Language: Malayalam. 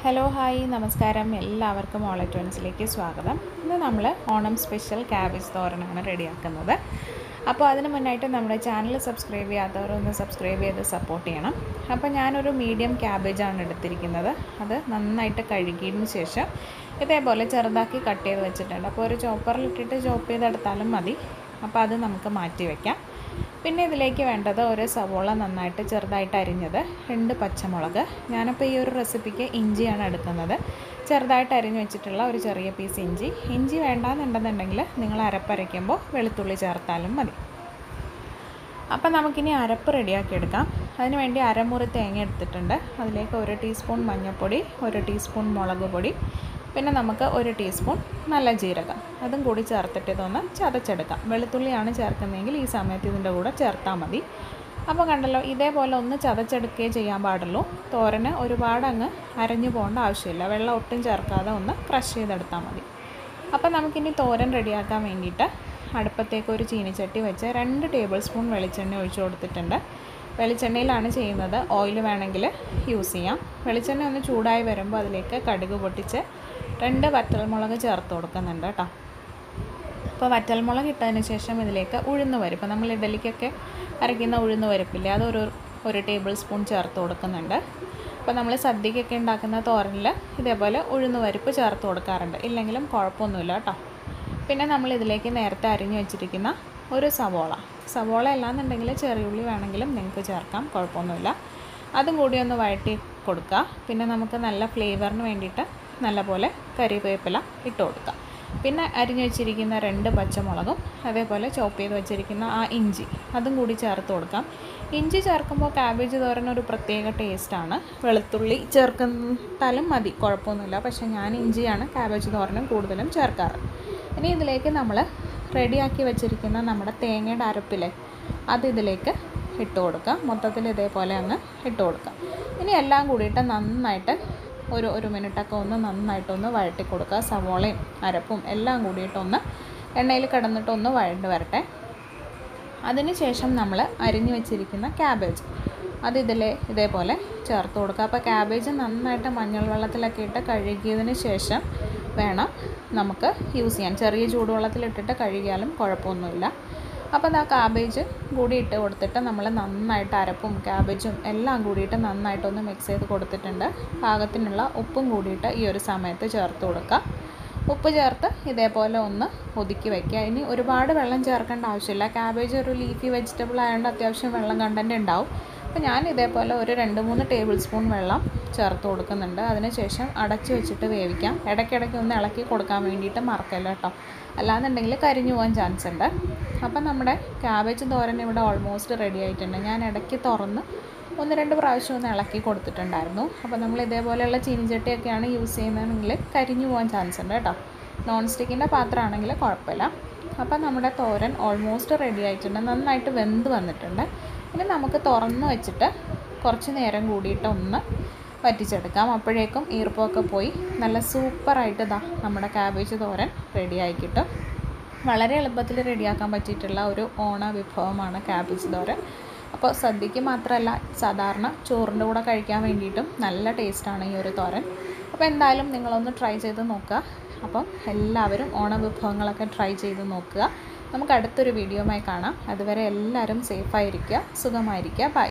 ഹലോ ഹായ് നമസ്കാരം എല്ലാവർക്കും ഓളറ്റോൺസിലേക്ക് സ്വാഗതം. ഇന്ന് നമ്മൾ ഓണം സ്പെഷ്യൽ ക്യാബേജ് തോരനാണ് റെഡിയാക്കുന്നത്. അപ്പോൾ അതിന് മുന്നായിട്ട് നമ്മുടെ ചാനൽ സബ്സ്ക്രൈബ് ചെയ്യാത്തവർ ഒന്ന് സബ്സ്ക്രൈബ് ചെയ്ത് സപ്പോർട്ട് ചെയ്യണം. അപ്പോൾ ഞാനൊരു മീഡിയം ക്യാബേജാണ് എടുത്തിരിക്കുന്നത്. അത് നന്നായിട്ട് കഴുകിയതിന് ശേഷം ഇതേപോലെ ചെറുതാക്കി കട്ട് ചെയ്ത് വെച്ചിട്ടുണ്ട്. അപ്പോൾ ഒരു ചോപ്പറിലിട്ടിട്ട് ചോപ്പ് ചെയ്തെടുത്താലും മതി. അപ്പോൾ അത് നമുക്ക് മാറ്റി വയ്ക്കാം. പിന്നെ ഇതിലേക്ക് വേണ്ടത് ഒരു സവോള നന്നായിട്ട് ചെറുതായിട്ട് അരിഞ്ഞത്, 2 പച്ചമുളക്. ഞാനിപ്പോൾ ഈ ഒരു റെസിപ്പിക്ക് ഇഞ്ചിയാണ് എടുക്കുന്നത്. ചെറുതായിട്ട് അരിഞ്ഞ് വെച്ചിട്ടുള്ള ഒരു ചെറിയ പീസ് ഇഞ്ചി. ഇഞ്ചി വേണ്ടാന്നുണ്ടെന്നുണ്ടെങ്കിൽ നിങ്ങൾ അരപ്പരയ്ക്കുമ്പോൾ വെളുത്തുള്ളി ചേർത്താലും മതി. അപ്പം നമുക്കിനി അരപ്പ് റെഡിയാക്കി എടുക്കാം. അതിനുവേണ്ടി അരമുറി തേങ്ങ എടുത്തിട്ടുണ്ട്. അതിലേക്ക് 1 ടീസ്പൂൺ മഞ്ഞൾപ്പൊടി, 1 ടീസ്പൂൺ മുളക് പൊടി, പിന്നെ നമുക്ക് 1 ടീസ്പൂൺ നല്ല ജീരകം അതും കൂടി ചേർത്തിട്ട് ഇതൊന്ന് ചതച്ചെടുക്കാം. വെളുത്തുള്ളിയാണ് ചേർക്കുന്നതെങ്കിൽ ഈ സമയത്ത് ഇതിൻ്റെ കൂടെ ചേർത്താൽ മതി. അപ്പോൾ കണ്ടല്ലോ, ഇതേപോലെ ഒന്ന് ചതച്ചെടുക്കുകയേ ചെയ്യാൻ പാടുള്ളൂ. തോരന് ഒരുപാട് അങ്ങ് അരഞ്ഞു പോകേണ്ട ആവശ്യമില്ല. വെള്ളം ഒട്ടും ചേർക്കാതെ ഒന്ന് ക്രഷ് ചെയ്തെടുത്താൽ മതി. അപ്പോൾ നമുക്കിനി തോരൻ റെഡിയാക്കാൻ വേണ്ടിയിട്ട് അടുപ്പത്തേക്ക് ഒരു ചീനിച്ചട്ടി വെച്ച് 2 ടേബിൾ സ്പൂൺ വെളിച്ചെണ്ണ ഒഴിച്ചു കൊടുത്തിട്ടുണ്ട്. വെളിച്ചെണ്ണയിലാണ് ചെയ്യുന്നത്. ഓയിൽ വേണമെങ്കിൽ യൂസ് ചെയ്യാം. വെളിച്ചെണ്ണ ഒന്ന് ചൂടായി വരുമ്പോൾ അതിലേക്ക് കടുക് പൊട്ടിച്ച് 2 വറ്റൽമുളക് ചേർത്ത് കൊടുക്കുന്നുണ്ട് കേട്ടോ. അപ്പോൾ വറ്റൽമുളക് ഇട്ടതിന് ശേഷം ഇതിലേക്ക് ഉഴുന്ന് പരിപ്പ്, നമ്മൾ ഇഡലിക്കൊക്കെ അരയ്ക്കുന്ന ഉഴുന്ന് പരിപ്പില്ലേ, അതൊരു 1 ടേബിൾ സ്പൂൺ ചേർത്ത് കൊടുക്കുന്നുണ്ട്. അപ്പോൾ നമ്മൾ സദ്യക്കൊക്കെ ഉണ്ടാക്കുന്ന തോരനിൽ ഇതേപോലെ ഉഴുന്ന് പരിപ്പ് ചേർത്ത് കൊടുക്കാറുണ്ട്. ഇല്ലെങ്കിലും കുഴപ്പമൊന്നുമില്ല കേട്ടോ. പിന്നെ നമ്മൾ ഇതിലേക്ക് നേരത്തെ അരിഞ്ഞു വെച്ചിരിക്കുന്ന ഒരു സവോള അല്ലാന്നുണ്ടെങ്കിൽ ചെറിയുള്ളി വേണമെങ്കിലും നിങ്ങൾക്ക് ചേർക്കാം, കുഴപ്പമൊന്നുമില്ല. അതും കൂടി ഒന്ന് വഴറ്റി കൊടുക്കുക. പിന്നെ നമുക്ക് നല്ല ഫ്ലേവറിന് വേണ്ടിയിട്ട് നല്ലപോലെ കറിവേപ്പില ഇട്ട് കൊടുക്കുക. പിന്നെ അരിഞ്ഞു വെച്ചിരിക്കുന്ന 2 പച്ചമുളകും അതേപോലെ ചോപ്പ് ചെയ്ത് വെച്ചിരിക്കുന്ന ആ ഇഞ്ചി അതും കൂടി ചേർത്ത് കൊടുക്കാം. ഇഞ്ചി ചേർക്കുമ്പോൾ ക്യാബേജ് തോരൻ ഒരു പ്രത്യേക ടേസ്റ്റാണ്. വെളുത്തുള്ളി ചേർത്താലും മതി, കുഴപ്പമൊന്നുമില്ല. പക്ഷേ ഞാൻ ഇഞ്ചിയാണ് ക്യാബേജ് തോരനും കൂടുതലും ചേർക്കാറ്. ഇനി ഇതിലേക്ക് നമ്മൾ റെഡിയാക്കി വെച്ചിരിക്കുന്ന നമ്മുടെ തേങ്ങയുടെ അരപ്പിലെ അത് ഇതിലേക്ക് ഇട്ട് കൊടുക്കുക. മൊത്തത്തിൽ ഇതേപോലെ അങ്ങ് ഇട്ട് കൊടുക്കുക. ഇനി എല്ലാം കൂടിയിട്ട് നന്നായിട്ട് ഒരു മിനിറ്റൊക്കെ ഒന്ന് നന്നായിട്ടൊന്ന് വഴറ്റി കൊടുക്കുക. സവോളയും അരപ്പും എല്ലാം കൂടിയിട്ടൊന്ന് എണ്ണയിൽ കിടന്നിട്ടൊന്ന് വഴണ്ട് വരട്ടെ. അതിന് ശേഷം നമ്മൾ അരിഞ്ഞു വെച്ചിരിക്കുന്ന ക്യാബേജ് അത് ഇതേപോലെ ചേർത്ത് കൊടുക്കുക. അപ്പോൾ ക്യാബേജ് നന്നായിട്ട് മഞ്ഞൾ വെള്ളത്തിലൊക്കെ ഇട്ട് കഴുകിയതിന് ശേഷം വേണം നമുക്ക് യൂസ് ചെയ്യാൻ. ചെറിയ ചൂടുവെള്ളത്തിലിട്ടിട്ട് കഴുകിയാലും കുഴപ്പമൊന്നുമില്ല. അപ്പോൾ ആ കാബേജ് കൂടി ഇട്ട് കൊടുത്തിട്ട് നമ്മൾ നന്നായിട്ട് അരപ്പും ക്യാബേജും എല്ലാം കൂടിയിട്ട് നന്നായിട്ടൊന്ന് മിക്സ് ചെയ്ത് കൊടുത്തിട്ടുണ്ട്. പാകത്തിനുള്ള ഉപ്പും കൂടിയിട്ട് ഈ ഒരു സമയത്ത് ചേർത്ത് കൊടുക്കുക. ഉപ്പ് ചേർത്ത് ഇതേപോലെ ഒന്ന് ഒതുക്കി വയ്ക്കുക. ഇനി ഒരുപാട് വെള്ളം ചേർക്കേണ്ട ആവശ്യമില്ല. ക്യാബേജ് ഒരു ലീഫി വെജിറ്റബിൾ ആയതുകൊണ്ട് അത്യാവശ്യം വെള്ളം കണ്ടൻറ്റ് ഉണ്ടാവും. അപ്പോൾ ഞാൻ ഇതേപോലെ ഒരു 2-3 ടേബിൾ സ്പൂൺ വെള്ളം ചേർത്ത് കൊടുക്കുന്നുണ്ട്. അതിനുശേഷം അടച്ച് വെച്ചിട്ട് വേവിക്കാം. ഇടയ്ക്കിടയ്ക്ക് ഒന്ന് ഇളക്കി കൊടുക്കാൻ വേണ്ടിയിട്ട് മറക്കല്ല കേട്ടോ, അല്ലാന്നുണ്ടെങ്കിൽ കരിഞ്ഞു പോകാൻ ചാൻസ് ഉണ്ട്. അപ്പം നമ്മുടെ ക്യാബേജ് തോരൻ ഇവിടെ ഓൾമോസ്റ്റ് റെഡി ആയിട്ടുണ്ട്. ഞാൻ ഇടയ്ക്ക് തുറന്ന് 1-2 പ്രാവശ്യം ഒന്ന് ഇളക്കി കൊടുത്തിട്ടുണ്ടായിരുന്നു. അപ്പോൾ നമ്മൾ ഇതേപോലെയുള്ള ചീനിച്ചട്ടിയൊക്കെയാണ് യൂസ് ചെയ്യുന്നതെങ്കിൽ കരിഞ്ഞു പോകാൻ ചാൻസ് ഉണ്ട് കേട്ടോ. നോൺ സ്റ്റിക്കിൻ്റെ പാത്രമാണെങ്കിൽ കുഴപ്പമില്ല. അപ്പം നമ്മുടെ തോരൻ ഓൾമോസ്റ്റ് റെഡി ആയിട്ടുണ്ട്. നന്നായിട്ട് വെന്ത് വന്നിട്ടുണ്ട്. ഇനി നമുക്ക് തുറന്ന് വെച്ചിട്ട് കുറച്ച് നേരം കൂടിയിട്ട് ഒന്ന് വറ്റിച്ചെടുക്കാം. അപ്പോഴേക്കും ഈർപ്പമൊക്കെ പോയി നല്ല സൂപ്പറായിട്ട് നമ്മുടെ ക്യാബേജ് തോരൻ റെഡിയായി കിട്ടും. വളരെ എളുപ്പത്തിൽ റെഡിയാക്കാൻ പറ്റിയിട്ടുള്ള ഒരു ഓണ വിഭവമാണ് ക്യാബേജ് തോരൻ. അപ്പോൾ സദ്യക്ക് മാത്രമല്ല, സാധാരണ ചോറിൻ്റെ കൂടെ കഴിക്കാൻ വേണ്ടിയിട്ടും നല്ല ടേസ്റ്റാണ് ഈ ഒരു തോരൻ. അപ്പോൾ എന്തായാലും നിങ്ങളൊന്ന് ട്രൈ ചെയ്ത് നോക്കുക. അപ്പം എല്ലാവരും ഓണ വിഭവങ്ങളൊക്കെ ട്രൈ ചെയ്ത് നോക്കുക. നമുക്ക് അടുത്തൊരു വീഡിയോയുമായി കാണാം. അതുവരെ എല്ലാവരും സേഫായിരിക്കുക, സുഖമായിരിക്കുക. ബൈ.